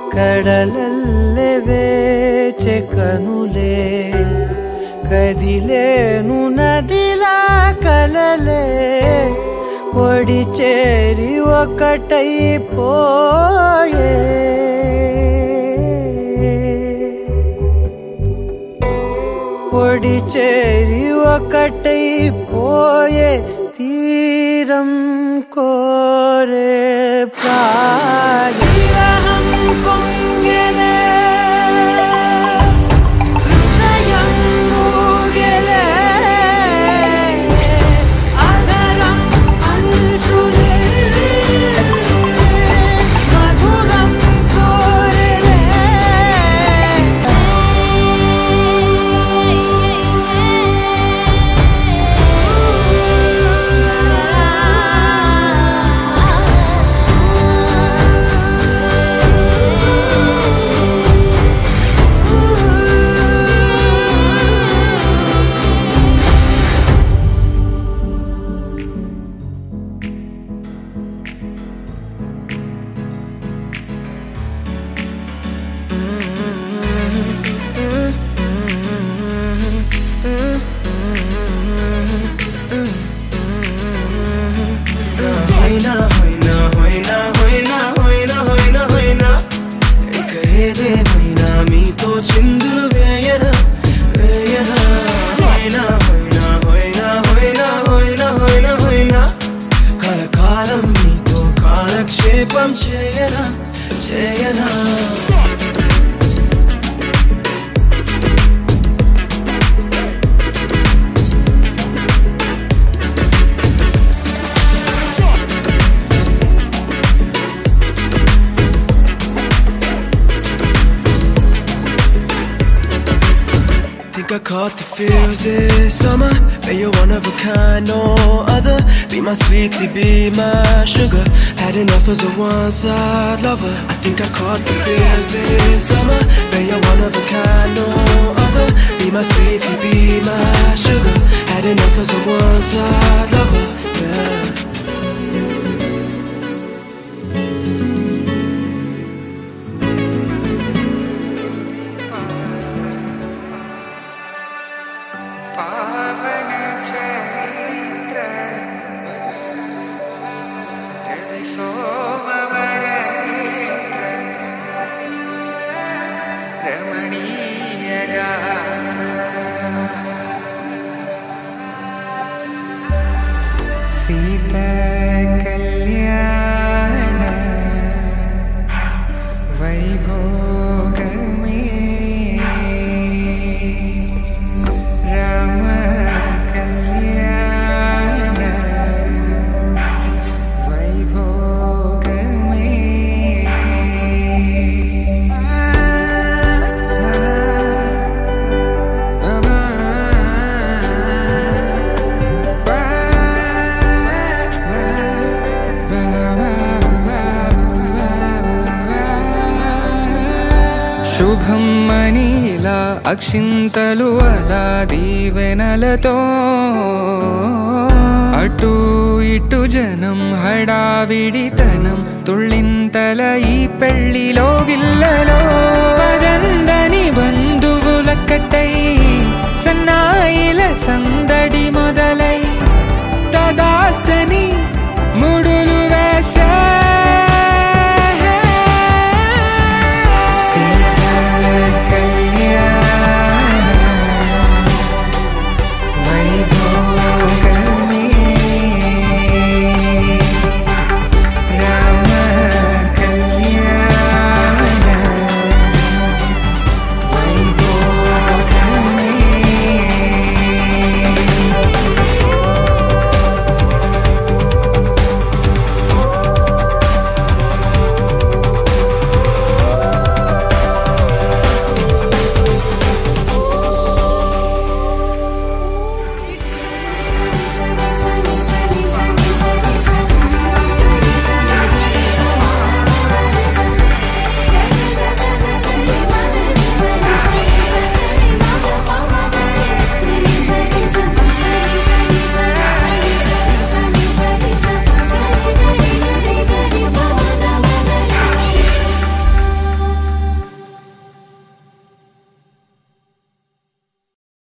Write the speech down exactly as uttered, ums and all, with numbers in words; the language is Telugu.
కడలల్లె వేచె కనులే కదిలేను నదిలా కలలే ఒడి చేరి ఒకటైపోయే ఒడి చేరి ఒకటైపోయే తీరం కోరే ప్రాయం పొంగెలే హృదయం మూగెలే ఆదరం అంశులే మధురం కోరెలే I caught the feels this summer. Bet you're one of a kind, no other. Be my sweetie, be my sugar. Had enough as a one-side lover. I think I caught the feels this summer. Bet you're one of a kind, no other. Be my sweetie, be my sugar. Had enough as a one-side lover. Yeah. Sita कल्याण वैभोग में राम कल्याण वैभोग में శుభం మనీలా అక్షింతలు అలా దీవెనలతో అటు ఇటు జనం హడావిడితనం తుళ్ళింతల ఈ పెళ్లిలో గిల్లలో